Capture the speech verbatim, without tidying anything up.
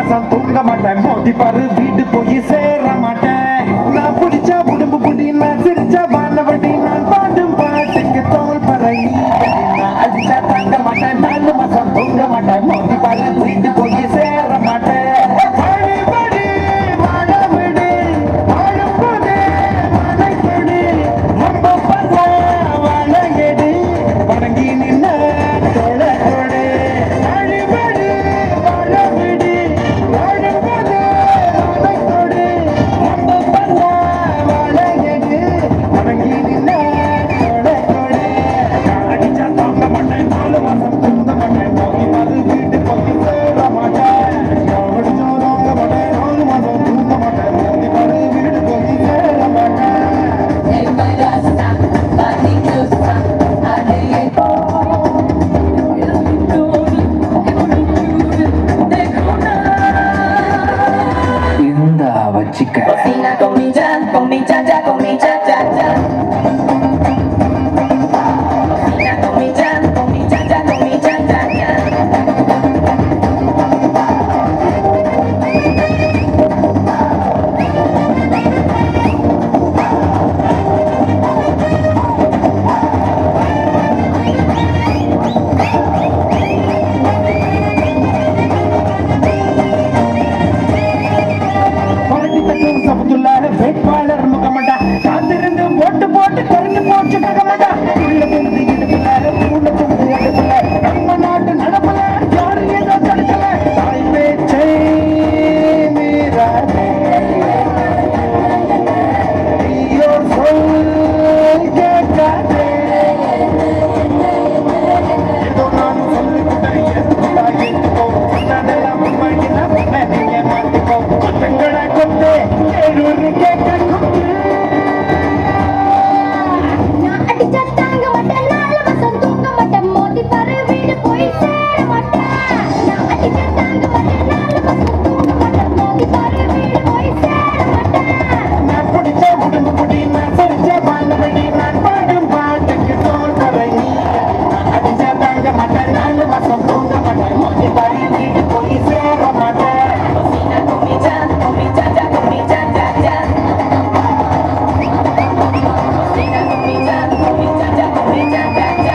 மாசம் தூங்க மாட்டேன் மோதி பாரு வீடு போய் சேர மாட்டேன் நான் பிடிச்சா உடம்பு புடி நான் சிரிச்சா வானவடி நான் பாடும் பாட்டுக்கு தோல் பறை நான் அடிச்சா தாங்க மாட்டேன் நாலு மாசம் தூங்க மாட்டேன் மோதி பாரு வீடு போய் சேர மாட்டேன் Cocina con mi cha, con mi cha cha, con mi cha cha cha. Cocina con mi cha, con mi cha cha, con mi cha cha cha. வேட்பாளர் முகமடா காத்திருந்து ஓட்டு போட்டு தெரிஞ்சு போச்சு ககமடா உள்ள துண்டு இடுப்புல உள்ள துண்டு அடுப்புல நம்ம நாட்டு நடப்புல யாரு ஏதோ தடுக்கல தாய் பேச்சை மீறாதே ஐயோ சொல் கேட்காதே ஏதோ நான் சொல்லிவிட்டேன் எதுக்குடா ஏற்றுக்கோ நானெல்லாம் உண்மையினா உன்னை நீங்க மாத்திக்கோ குற்றங்களை கொண்டு ஏழூர் கேட்க நான் அடிச்சா தாங்க மாட்டேன் நாலு மாசம் தூங்க மாட்டேன் மோதி பாரு வீடு போய் சேர மாட்டேன் நான் அடிச்சா தாங்க மாட்டேன் நாலு மாசம் தூங்க மாட்டேன் மோதி பாரு வீடு போய் சேர மாட்டேன் நான் பிடிச்ச உடம்பு புடி நான் சிரிச்ச வானவடி நான் பாடும் பாட்டுக்கு தோல் பறை நான் அடிச்சா தாங்க மாட்டேன் நாலு மாசம் தூங்க மாட்டேன் மோதி பாரு வீடு போய் சேர மாட்டேன் Cocina con mi cha, con mi cha cha, con mi cha cha cha. Cocina con mi cha, con mi cha cha, con mi cha cha cha.